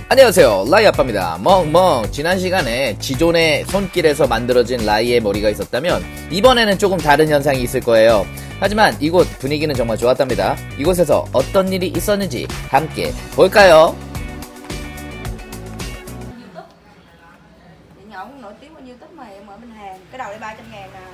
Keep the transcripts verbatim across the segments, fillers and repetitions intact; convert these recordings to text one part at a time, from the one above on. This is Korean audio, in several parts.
안녕하세요, 라이 아빠입니다. 멍멍. 지난 시간에 지존의 손길에서 만들어진 라이의 머리가 있었다면 이번에는 조금 다른 현상이 있을 거예요. 하지만 이곳 분위기는 정말 좋았답니다. 이곳에서 어떤 일이 있었는지 함께 볼까요? Ông nổi tiếng bên YouTube mà em ở bên Hàn, cái đầu đây ba trăm ngàn nè.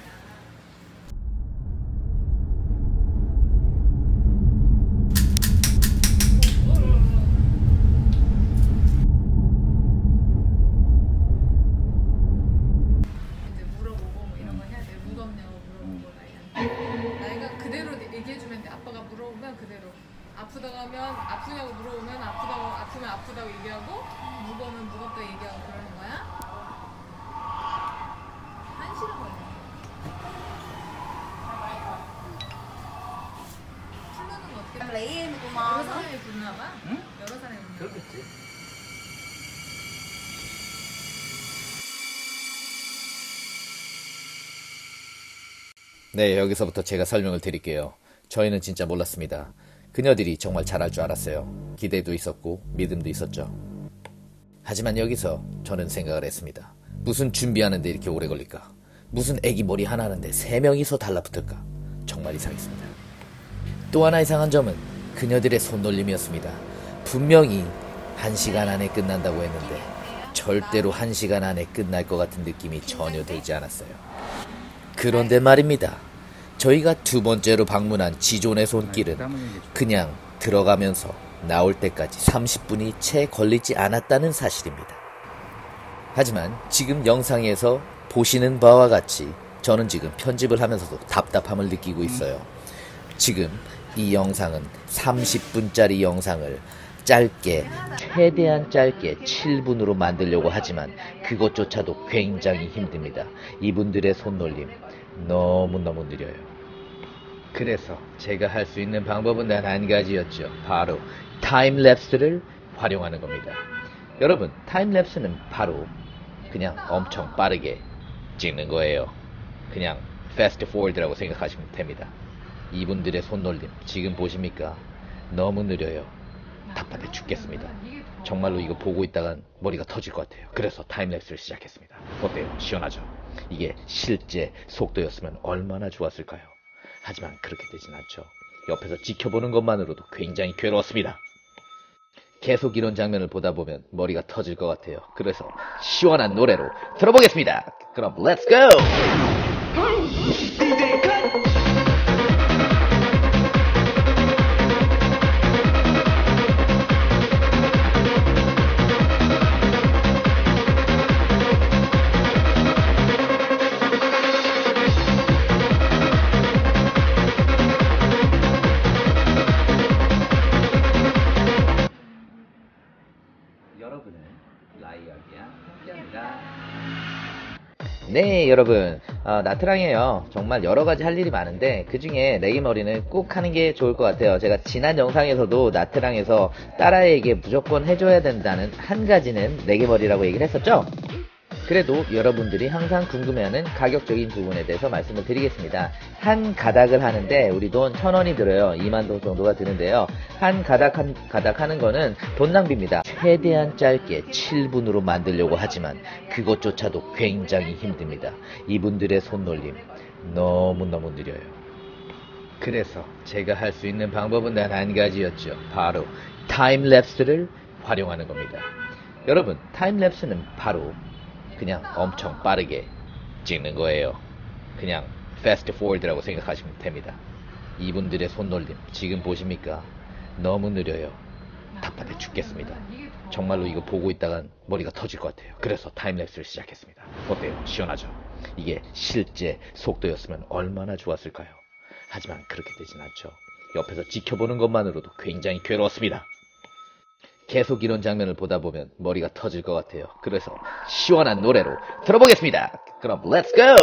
이제 물어보고 뭐 이런 거 해야 돼. 무겁냐고 물어보고 나이가. 나이가 그대로 얘기해주면 돼. 아빠가 물어보면 그대로. 아프다고 하면 아프냐고 물어보면 아프다고 아프면 아프다고 얘기하고 무거우면 무겁다고 얘기하고 그러는 거야. 한 시간 걸려. 풀르는 거 어떻게? Em lấy em của 여러 ngon. 사람이 부르나 봐. 응? 여러 사람이 부르나 봐. 그렇겠지. 네, 여기서부터 제가 설명을 드릴게요. 저희는 진짜 몰랐습니다. 그녀들이 정말 잘할 줄 알았어요. 기대도 있었고 믿음도 있었죠. 하지만 여기서 저는 생각을 했습니다. 무슨 준비하는데 이렇게 오래 걸릴까? 무슨 애기 머리 하나 하는데 세 명이서 달라붙을까? 정말 이상했습니다. 또 하나 이상한 점은 그녀들의 손놀림이었습니다. 분명히 한 시간 안에 끝난다고 했는데 절대로 한 시간 안에 끝날 것 같은 느낌이 전혀 들지 않았어요. 그런데 말입니다. 저희가 두 번째로 방문한 지존의 손길은 그냥 들어가면서 나올 때까지 삼십 분이 채 걸리지 않았다는 사실입니다. 하지만 지금 영상에서 보시는 바와 같이 저는 지금 편집을 하면서도 답답함을 느끼고 있어요. 지금 이 영상은 삼십 분짜리 영상을 짧게, 최대한 짧게 칠 분으로 만들려고 하지만 그것조차도 굉장히 힘듭니다. 이분들의 손놀림 너무너무 느려요. 그래서 제가 할 수 있는 방법은 단 한 가지였죠. 바로 타임랩스를 활용하는 겁니다. 여러분, 타임랩스는 바로 그냥 엄청 빠르게 찍는 거예요. 그냥 패스트 포워드라고 생각하시면 됩니다. 이분들의 손놀림 지금 보십니까? 너무 느려요. 답답해 죽겠습니다. 정말로 이거 보고 있다간 머리가 터질 것 같아요. 그래서 타임랩스를 시작했습니다. 어때요? 시원하죠? 이게 실제 속도였으면 얼마나 좋았을까요? 하지만 그렇게 되진 않죠. 옆에서 지켜보는 것만으로도 굉장히 괴로웠습니다. 계속 이런 장면을 보다 보면 머리가 터질 것 같아요. 그래서 시원한 노래로 들어보겠습니다. 그럼 렛츠 고! 여러분은 라이어기와 함께합니다. 네, 여러분, 어, 나트랑이에요. 정말 여러가지 할 일이 많은데 그 중에 레기머리는 꼭 하는 게 좋을 것 같아요. 제가 지난 영상에서도 나트랑에서 딸아이에게 무조건 해줘야 된다는 한 가지는 레기머리라고 얘기를 했었죠. 그래도 여러분들이 항상 궁금해하는 가격적인 부분에 대해서 말씀을 드리겠습니다. 한 가닥을 하는데 우리 돈 천 원이 들어요. 이만 원 정도가 드는데요. 한 가닥 한 가닥 하는 거는 돈 낭비입니다. 최대한 짧게 칠 분으로 만들려고 하지만 그것조차도 굉장히 힘듭니다. 이분들의 손놀림 너무너무 느려요. 그래서 제가 할 수 있는 방법은 단 한 가지였죠. 바로 타임랩스를 활용하는 겁니다. 여러분, 타임랩스는 바로 그냥 엄청 빠르게 찍는 거예요. 그냥 패스트 포워드라고 생각하시면 됩니다. 이분들의 손놀림 지금 보십니까? 너무 느려요. 답답해 죽겠습니다. 정말로 이거 보고 있다간 머리가 터질 것 같아요. 그래서 타임랩스를 시작했습니다. 어때요? 시원하죠? 이게 실제 속도였으면 얼마나 좋았을까요? 하지만 그렇게 되진 않죠. 옆에서 지켜보는 것만으로도 굉장히 괴로웠습니다. 계속 이런 장면을 보다 보면 머리가 터질 것 같아요. 그래서 시원한 노래로 들어보겠습니다. 그럼 렛츠 고!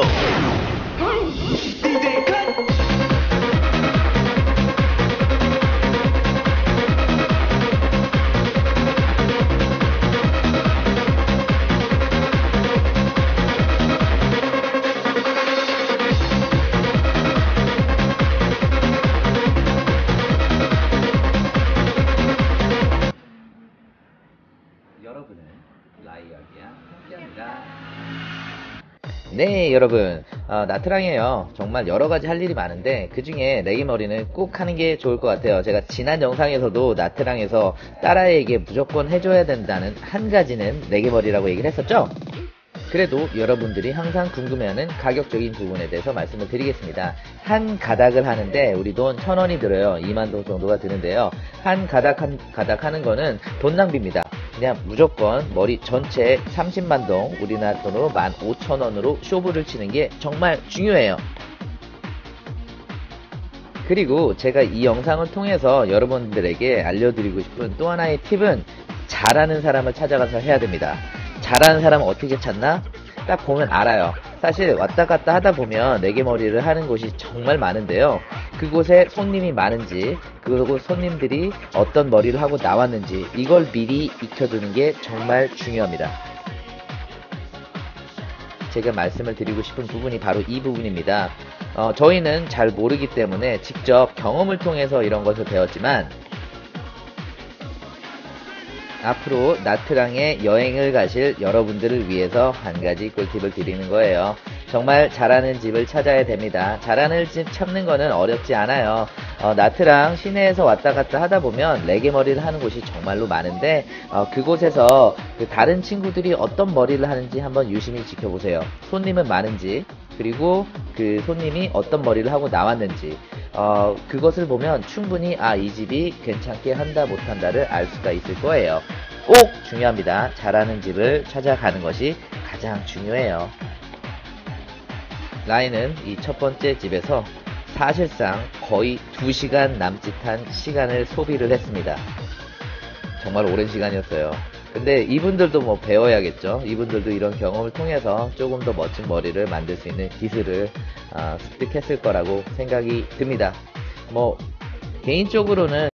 아니 여러분, 어, 나트랑이에요. 정말 여러가지 할 일이 많은데 그 중에 내기머리는 꼭 하는 게 좋을 것 같아요. 제가 지난 영상에서도 나트랑에서 딸아이에게 무조건 해줘야 된다는 한 가지는 내기머리라고 얘기를 했었죠. 그래도 여러분들이 항상 궁금해하는 가격적인 부분에 대해서 말씀을 드리겠습니다. 한 가닥을 하는데 우리 돈 천 원이 들어요. 이만 동 정도가 드는데요. 한 가닥 한 가닥 하는 거는 돈 낭비입니다. 그냥 무조건 머리 전체 삼십만 동, 우리나라 돈으로 만 오천 원으로 쇼부를 치는 게 정말 중요해요. 그리고 제가 이 영상을 통해서 여러분들에게 알려드리고 싶은 또 하나의 팁은 잘하는 사람을 찾아가서 해야 됩니다. 잘하는 사람은 어떻게 찾나? 딱 보면 알아요. 사실 왔다 갔다 하다 보면 내개머리를 하는 곳이 정말 많은데요. 그곳에 손님이 많은지, 그리고 손님들이 어떤 머리를 하고 나왔는지 이걸 미리 익혀두는 게 정말 중요합니다. 제가 말씀을 드리고 싶은 부분이 바로 이 부분입니다. 어, 저희는 잘 모르기 때문에 직접 경험을 통해서 이런 것을 배웠지만 앞으로 나트랑에 여행을 가실 여러분들을 위해서 한 가지 꿀팁을 드리는 거예요. 정말 잘하는 집을 찾아야 됩니다. 잘하는 집 찾는 거는 어렵지 않아요. 어, 나트랑 시내에서 왔다 갔다 하다 보면 레게머리를 하는 곳이 정말로 많은데 어, 그곳에서 그 다른 친구들이 어떤 머리를 하는지 한번 유심히 지켜보세요. 손님은 많은지, 그리고 그 손님이 어떤 머리를 하고 나왔는지 어, 그것을 보면 충분히 아, 이 집이 괜찮게 한다 못한다를 알 수가 있을 거예요. 꼭 중요합니다. 잘하는 집을 찾아가는 것이 가장 중요해요. 라인은 이 첫 번째 집에서 사실상 거의 두 시간 남짓한 시간을 소비를 했습니다. 정말 오랜 시간이었어요. 근데 이분들도 뭐 배워야겠죠. 이분들도 이런 경험을 통해서 조금 더 멋진 머리를 만들 수 있는 기술을 어, 습득했을 거라고 생각이 듭니다. 뭐 개인적으로는